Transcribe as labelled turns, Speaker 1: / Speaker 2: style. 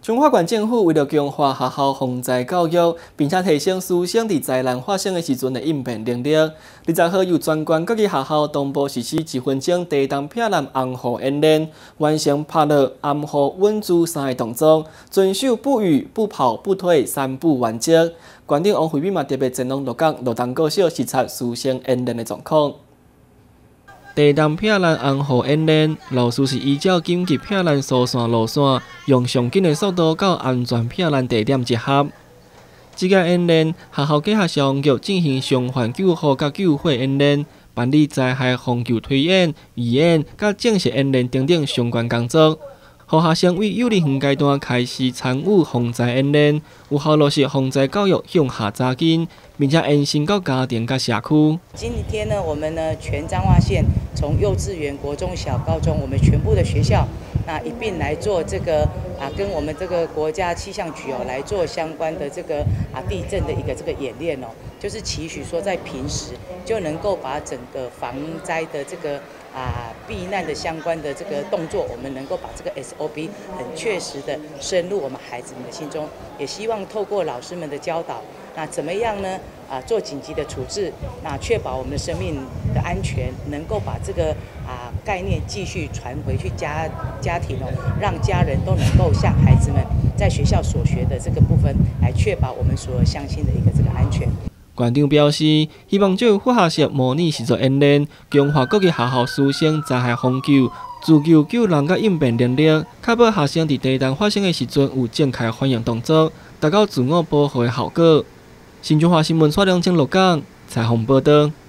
Speaker 1: 彰化县政府为了强化学校防灾教育，并且提升师生伫灾难发生的时阵的应变能力，20号由全县各个学校同步实施1分钟地动避难红雨演练，完成拍落、暗雨、稳住3个动作，遵守不语、不跑、不退3不原则。县长王惠美嘛特别前往鹿港罗东高小视察师生演练的状况。 地动避难红雨演练，老师是依照紧急避难疏散路线，用上紧的速度到安全避难地点集合。这个演练，学校结合消防局进行伤患救护甲救火演练，办理灾害防救推演、预演甲正式演练等等相关工作。 互学生为幼儿园阶段开始参与防灾演练，有效落实防灾教育向下扎根，并且延伸到家庭甲社区。
Speaker 2: 今天呢，我们呢全彰化县从幼稚园、国中小、高中，我们全部的学校，那一并来做这个跟我们这个国家气象局来做相关的这个地震的一个这个演练哦，就是期许说在平时就能够把整个防灾的这个。 避难的相关的这个动作，我们能够把这个 SOP 很确实的深入我们孩子们的心中，也希望透过老师们的教导，那怎么样呢？做紧急的处置，那确保我们的生命的安全，能够把这个概念继续传回去家庭哦，让家人都能够像孩子们在学校所学的这个部分，来确保我们所有乡亲的一个这个安全。
Speaker 1: 县长表示，希望借由副学习模拟实作演练，强化各个学校师生灾害防救、自救救人甲应变能力，确保学生伫地震发生的时阵有正确反应动作，达到自我保护的效果。新中华新闻蔡良清鹿港采访报道。